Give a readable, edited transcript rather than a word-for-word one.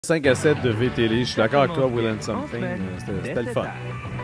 5 à 7 de VTL. Je suis d'accord avec toi, Will and Something. C'était le fun.